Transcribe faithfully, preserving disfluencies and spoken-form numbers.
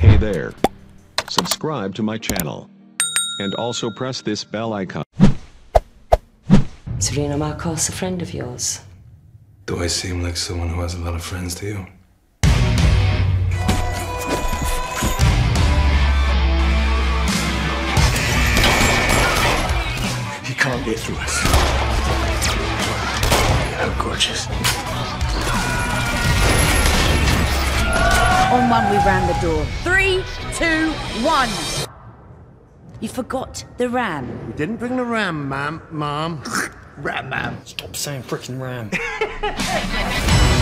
Hey there. Subscribe to my channel. And also press this bell icon. Serena Marcos, a friend of yours. Do I seem like someone who has a lot of friends to you? He can't get through us. How gorgeous. On one, we ran the door. Three, two, one. You forgot the ram. We didn't bring the ram, ma'am. Mom. Ram, ma'am. Stop saying frickin' ram.